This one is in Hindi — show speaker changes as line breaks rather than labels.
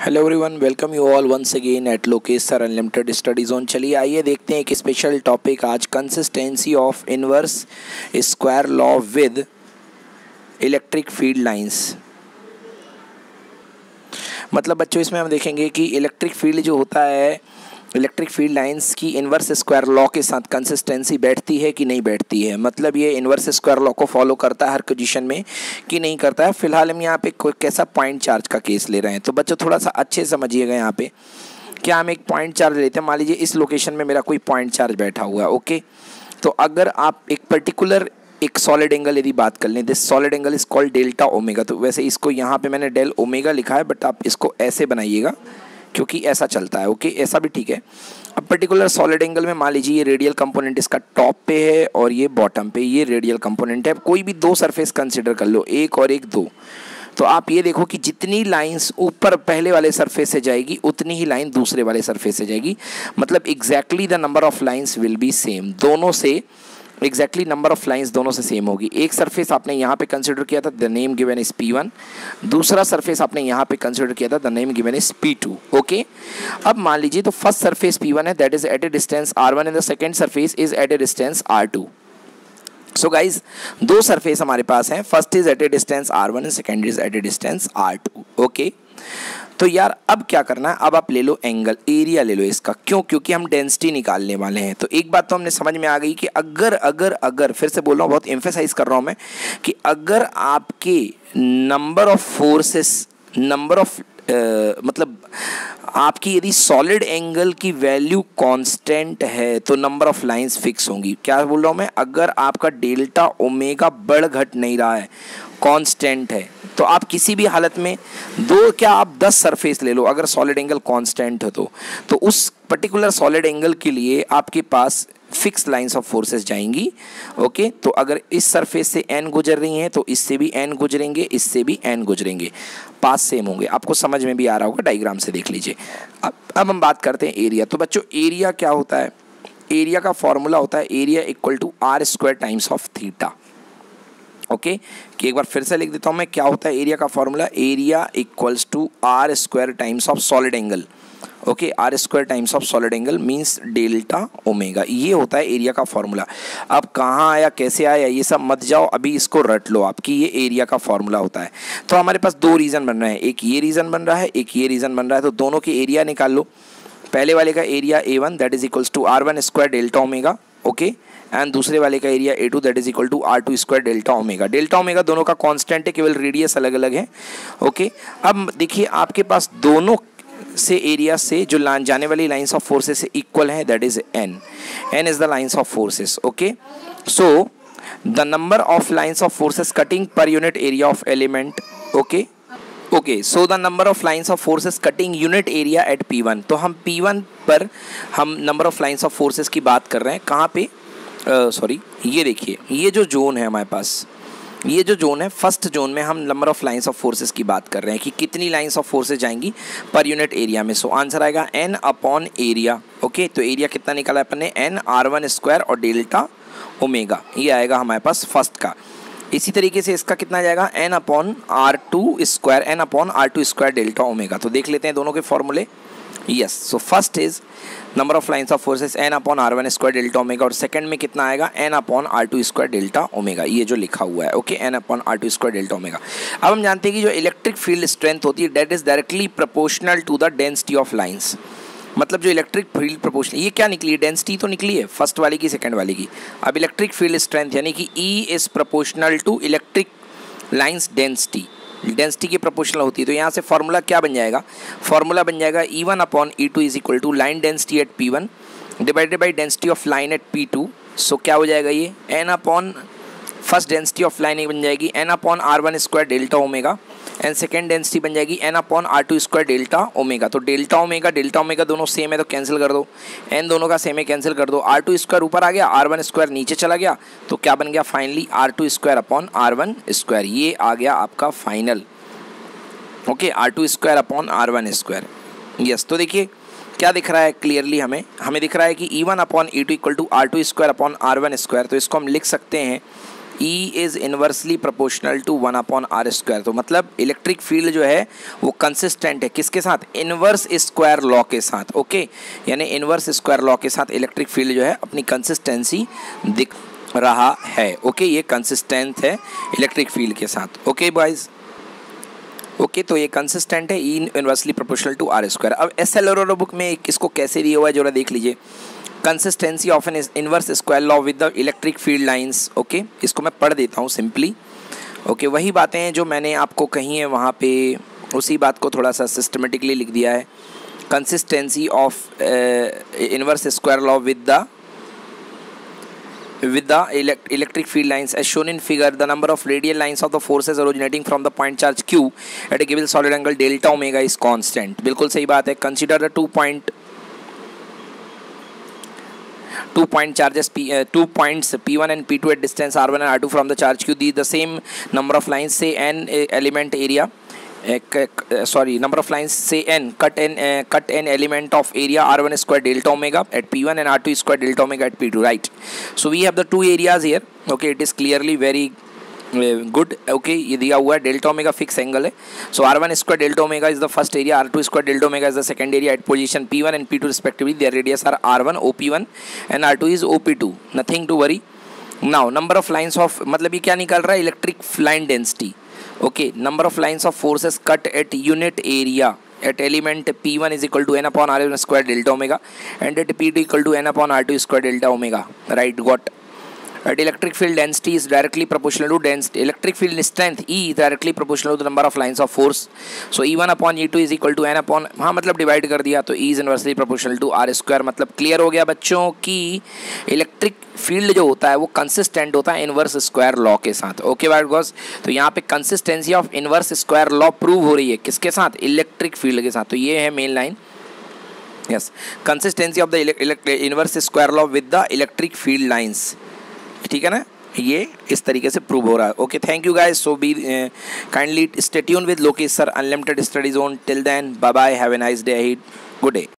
Hello everyone, welcome you all once again at Lokesh sir unlimited study zone. चलिए आइए देखते हैं एक स्पेशल टॉपिक आज, consistency of inverse square law with electric field lines. मतलब बच्चों इसमें हम देखेंगे कि इलेक्ट्रिक फील्ड जो होता है, इलेक्ट्रिक फील्ड लाइंस की इन्वर्स स्क्वायर लॉ के साथ कंसिस्टेंसी बैठती है कि नहीं बैठती है। मतलब ये इन्वर्स स्क्वायर लॉ को फॉलो करता है हर पोजीशन में कि नहीं करता है। फिलहाल हम यहाँ पे कोई कैसा पॉइंट चार्ज का केस ले रहे हैं, तो बच्चों थोड़ा सा अच्छे से समझिएगा। यहाँ पे क्या हम एक पॉइंट चार्ज लेते हैं, मान लीजिए इस लोकेशन में मेरा कोई पॉइंट चार्ज बैठा हुआ है। ओके, तो अगर आप एक पर्टिकुलर एक सॉलिड एंगल यदि बात कर लें, this solid angle is called delta omega. तो वैसे इसको यहाँ पे मैंने डेल ओमेगा लिखा है, बट आप इसको ऐसे बनाइएगा क्योंकि ऐसा चलता है। ओके, ऐसा भी ठीक है। अब पर्टिकुलर सॉलिड एंगल में मान लीजिए ये रेडियल कंपोनेंट इसका टॉप पे है और ये बॉटम पे, ये रेडियल कंपोनेंट है। कोई भी दो सरफेस कंसिडर कर लो, एक और एक दो, तो आप ये देखो कि जितनी लाइंस ऊपर पहले वाले सरफेस से जाएगी उतनी ही लाइन दूसरे वाले सरफेस से जाएगी। मतलब exactly the number of lines will be same, दोनों से एग्जैक्टली नंबर ऑफ लाइंस दोनों से सेम होगी। एक सरफेस आपने यहाँ पे कंसिडर किया था, the name given is P1, दूसरा सरफेस आपने यहाँ पे कंसिडर किया था, the name given is P2। Okay, अब मान लीजिए तो फर्स्ट सरफेस P1 है, that is at a distance R1 and the second surface is at a distance R2। So guys दो सरफेस हमारे पास हैं, first is at a distance R1 and second is at a distance R2। Okay, तो यार अब क्या करना है, अब आप ले लो एंगल, एरिया ले लो इसका। क्यों? क्योंकि हम डेंसिटी निकालने वाले हैं। तो एक बात तो हमने समझ में आ गई कि अगर फिर से बोल रहा हूँ, बहुत एम्फेसाइज कर रहा हूँ मैं, कि अगर आपके number of forces, number of मतलब आपकी यदि सॉलिड एंगल की वैल्यू कांस्टेंट है तो नंबर ऑफ लाइंस फिक्स होंगी। क्या बोल रहा हूँ मैं, अगर आपका डेल्टा ओमेगा बढ़ घट नहीं रहा है, कांस्टेंट है, तो आप किसी भी हालत में क्या आप 10 सरफेस ले लो, अगर सॉलिड एंगल कांस्टेंट हो तो उस पर्टिकुलर सॉलिड एंगल के लिए आपके पास फिक्स लाइंस ऑफ फोर्सेस जाएंगी। ओके, तो अगर इस सरफेस से n गुजर रही हैं तो इससे भी n गुजरेंगे, इससे भी n गुजरेंगे, पास सेम होंगे। आपको समझ में भी आ रहा होगा, डायग्राम से देख लीजिए। अब हम बात करते हैं एरिया। तो बच्चों एरिया क्या होता है, एरिया का फॉर्मूला होता है area equal to R square times of theta. Okay, कि एक बार फिर से लिख देता हूँ मैं, क्या होता है एरिया का formula, area equals to R square times of solid angle. Okay, R square times of solid angle means delta omega, ये होता है एरिया का फॉर्मूला। अब कहाँ आया, कैसे आया, ये सब मत जाओ, अभी इसको रट लो आपकी, ये एरिया का फॉर्मूला होता है। तो हमारे पास दो रीजन बन रहे हैं, एक ये रीजन बन रहा है, एक ये रीजन बन रहा है, तो दोनों के एरिया निकाल लो। पहले वाले का area A1 that is equals to R1 square delta omega. Okay, and दूसरे वाले का area A2 that is equal to R2 square delta omega. Delta omega दोनों का कांस्टेंट है, केवल रेडियस अलग अलग है। ओके, अब देखिए आपके पास दोनों से एरिया से जो जाने वाली लाइंस ऑफ फोर्सेस से इक्वल है, that is n is the lines of forces. Okay, so the number of lines of forces cutting per unit area of element. Okay, so the number of lines of forces cutting unit area at P1। तो हम P1 पर हम number of lines of forces की बात कर रहे हैं, कहाँ पे, सॉरी ये देखिए, ये जो जोन है हमारे पास, ये जो जोन है, फर्स्ट जोन में हम number of lines of forces की बात कर रहे हैं कि कितनी लाइंस ऑफ फोर्सेस जाएंगी पर यूनिट एरिया में। सो आंसर आएगा n अपॉन एरिया। ओके, तो एरिया कितना निकाला है अपन ने, n R1 स्क्वायर और डेल्टा ओमेगा, ये आएगा हमारे पास फर्स्ट का। इसी तरीके से इसका कितना जाएगा, n upon R2 square, n upon R2 square delta omega. तो देख लेते हैं दोनों के फॉर्मूले। Yes, so first is number of lines of forces n upon R1 square delta omega, और सेकंड में कितना आएगा, n upon R2 square delta omega, ये जो लिखा हुआ है। Okay, n upon R2 square delta omega. अब हम जानते हैं कि जो इलेक्ट्रिक फील्ड स्ट्रेंथ होती है that is directly proportional to the density of lines. मतलब जो इलेक्ट्रिक फील्ड प्रोपोर्शनल, ये क्या निकली है, डेंसिटी तो निकली है फर्स्ट वाली की, सेकंड वाली की। अब इलेक्ट्रिक फील्ड स्ट्रेंथ यानी कि E is proportional to electric lines density, density की प्रोपोर्शनल होती है। तो यहाँ से फॉर्मूला क्या बन जाएगा, फॉर्मूला बन जाएगा E1 upon E2 is equal to line density at P1 divided by density of line at P2। So क्या हो जाएगा, ये n upon first density of line बन जाएगी n upon R1 square delta omega, and second density बन जाएगी n upon R2 square delta omega. तो डेल्टा ओमेगा दोनों सेम है तो कैंसिल कर दो, n दोनों का सेम है कैंसिल कर दो, R2 स्क्वायर ऊपर आ गया, R1 स्क्वायर नीचे चला गया, तो क्या बन गया finally R2 square upon R1 square, ये आ गया आपका final. Okay, R2 square upon R1 square. Yes, तो देखिए क्या दिख रहा है क्लियरली, हमें दिख रहा है कि E1 upon E2 equal to R2 square upon R1 square. तो इसको हम लिख सकते हैं E is inversely proportional to 1/r²। तो मतलब इलेक्ट्रिक फील्ड जो है वो कंसिस्टेंट है किसके साथ, इन्वर्स स्क्वायर लॉ के साथ। ओके, यानी इन्वर्स स्क्वायर लॉ के साथ इलेक्ट्रिक फील्ड जो है अपनी कंसिस्टेंसी दिख रहा है। ओके, ये कंसिस्टेंट है इलेक्ट्रिक फील्ड के साथ। ओके बॉयज़, ओके तो ये कंसिस्टेंट है, ई इन्वर्सली प्रोपोर्शनल टू r²। अब SL बुक में इसको कैसे दिया हुआ है जरा देख लीजिए। Consistency of an inverse square law with the electric field lines. Okay, इसको मैं पढ़ देता हूँ सिंपली। ओके, वही बातें हैं जो मैंने आपको कही है वहाँ पे, उसी बात को थोड़ा सा सिस्टमेटिकली लिख दिया है। Consistency of inverse square law with the electric field lines as shown in figure, the number of radial lines of the forces originating from the point charge q at a given solid angle delta omega is constant। बिल्कुल सही बात है। Consider the 2 point charges two points P1 and P2 at distance R1 and R2 from the charge q. The same number of lines, say n element area, number of lines say n, cut n element of area R1 square delta omega at P1 and R2 square delta omega at P2, right? So we have the two areas here. Okay, it is clearly very good। Okay, ये दिया हुआ है डेल्टा ओमेगा फिक्स एंगल है। So R1 square delta omega is the first area, R2 square delta omega is the second area at position P1 and P2 respectively. Their radius R R1 OP1 and R2 is OP2, nothing to worry. Now number of lines of, मतलब ये क्या निकल रहा है, electric line density. Okay, number of lines of forces cut eight unit area at element P1 is equal to n upon R1 square delta omega and at P2 equal to n upon R2 square delta omega, right? Got at electric field density is directly proportional to density, electric field strength E is directly proportional to the number of lines of force, so E1 upon E2 is equal to n upon, हाँ मतलब डिवाइड कर दिया तो E is inversely proportional to R²। मतलब क्लियर हो गया बच्चों कि इलेक्ट्रिक फील्ड जो होता है वो कंसिस्टेंट होता है इन्वर्स स्क्वायर लॉ के साथ। ओके बाय गॉस, तो यहाँ पे consistency of inverse square law prove हो रही है किसके साथ, इलेक्ट्रिक फील्ड के साथ। तो ये है main line, yes, consistency of the inverse square law with the electric field lines. ठीक है ना, ये इस तरीके से प्रूव हो रहा है। Okay, thank you guys, so be kindly stay tune with Lokesh sir unlimited study zone. Till then bye bye, have a nice day ahead, good day.